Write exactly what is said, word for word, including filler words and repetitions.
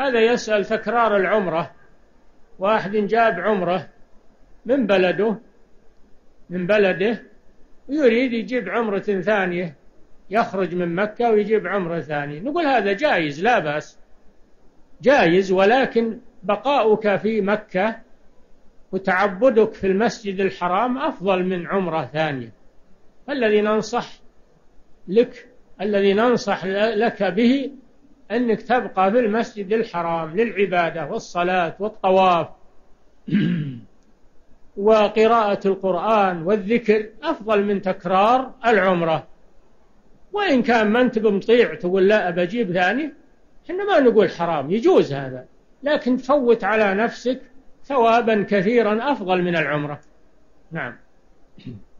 هذا يسأل تكرار العمرة، واحد جاب عمرة من بلده من بلده ويريد يجيب عمرة ثانية، يخرج من مكة ويجيب عمرة ثانية، نقول هذا جائز لا بأس، جائز، ولكن بقاؤك في مكة وتعبدك في المسجد الحرام أفضل من عمرة ثانية. الذي ننصح لك الذي ننصح لك به أنك تبقى في المسجد الحرام للعبادة والصلاة والطواف وقراءة القرآن والذكر، أفضل من تكرار العمرة. وإن كان ما أنت بمطيع تقول لا أبجيب ثاني، إحنا ما نقول حرام، يجوز هذا، لكن تفوت على نفسك ثوابا كثيرا أفضل من العمرة. نعم.